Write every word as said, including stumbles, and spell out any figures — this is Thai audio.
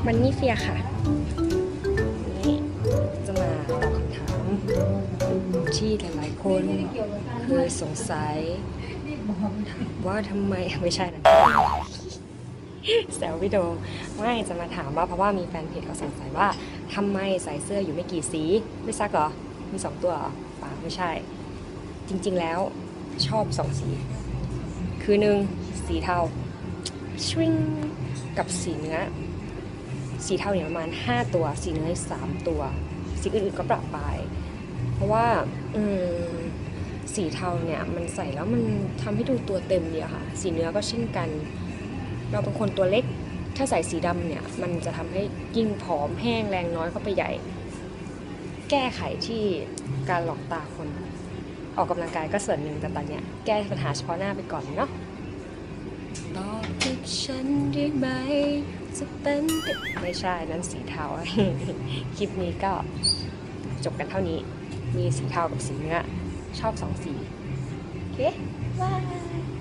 มันนี่เฟียค่ะนี่จะมาตอบคำถามที่หลายๆคนเคยสงสัยถามว่าทำไมไม่ใช่นะแซวพี่โดไม่จะมาถามว่าเพราะว่ามีแฟนเพจเขาสงสัยว่าทำไมใส่เสื้ออยู่ไม่กี่สีไม่ซักเหรอมีสองตัวเหรอป่าไม่ใช่จริงๆแล้วชอบสองสีคือหนึ่งสีเทาชิงกับสีเนื้อสีเทาเนี่ยประมาณห้าตัวสีเนื้อสามตัวสีอื่นๆก็ปรับไปเพราะว่าอืมสีเทาเนี่ยมันใส่แล้วมันทำให้ดูตัวเต็มดีอะค่ะสีเนื้อก็เช่นกันเราเป็นคนตัวเล็กถ้าใส่สีดำเนี่ยมันจะทำให้ยิ่งผอมแห้งแรงน้อยเข้าไปใหญ่แก้ไขที่การหลอกตาคนออกกำลังกายก็ส่วนหนึ่งแต่ตอนเนี้ยแก้ปัญหาเฉพาะหน้าไปก่อนเนาะตอบกับฉันได้ไหมจะเป็นไม่ใช่นั้นสีเทา คลิปนี้ก็จบกันเท่านี้มีสีเทากับสีเนื้อชอบสองสีโอเคบาย